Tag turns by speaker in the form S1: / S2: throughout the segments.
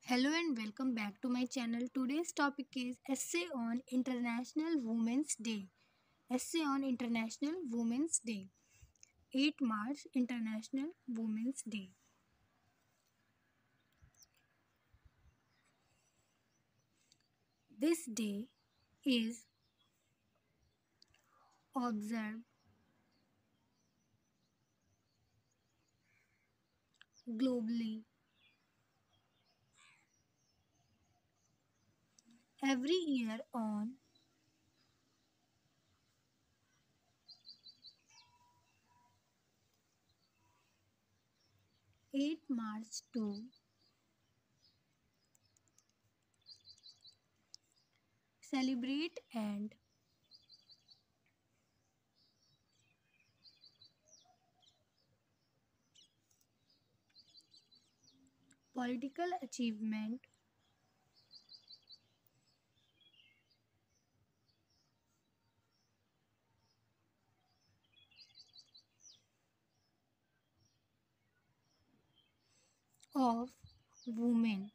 S1: Hello and welcome back to my channel. Today's topic is Essay on International Women's Day. Essay on International Women's Day. 8 March International Women's Day. This day is observed globally every year on 8 March to celebrate and political achievement of women.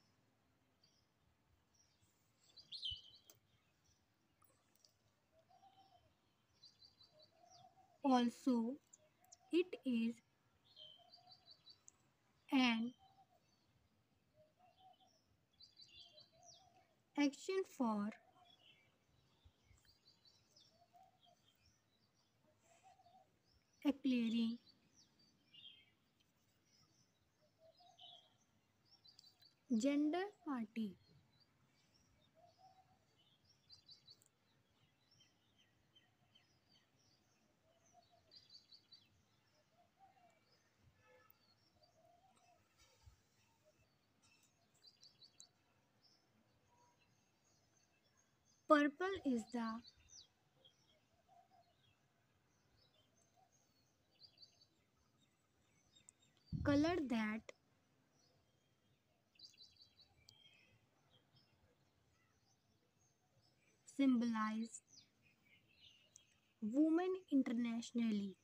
S1: Also, it is an action for acquiring gender party. Purple is the color that symbolizes women internationally.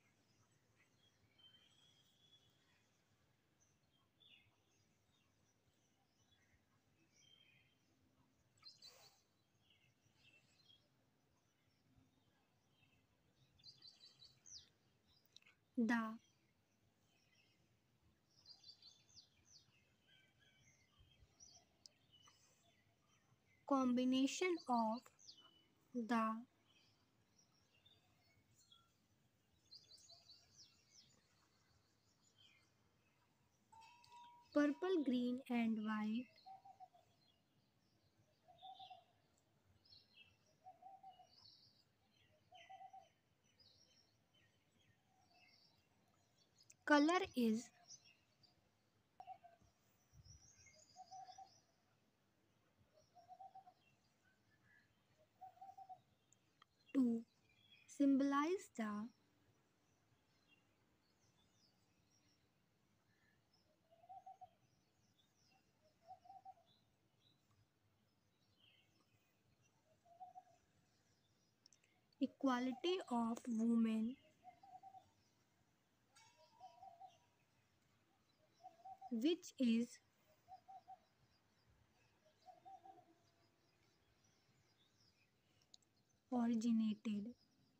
S1: The combination of the purple, green, and white color is to symbolize the equality of women, which is originated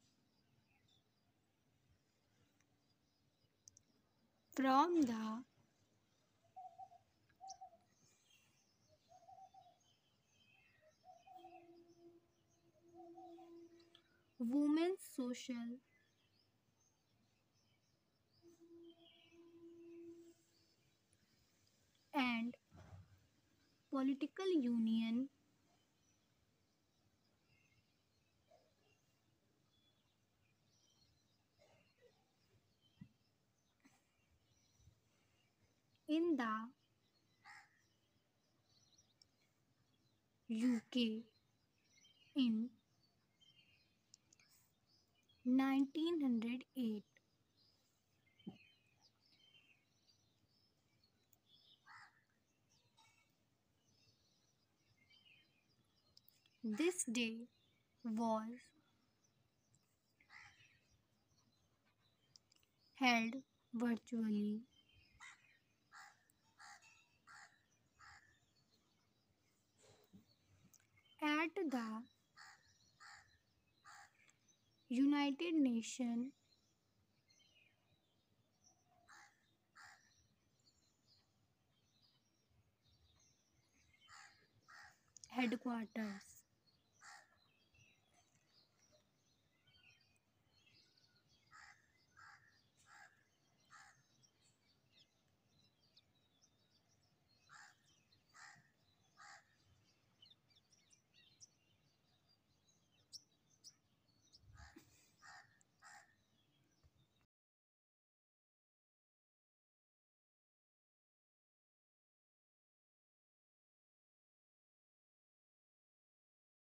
S1: from the women's social and political union in the UK in 1908. This day was held virtually the United Nations headquarters.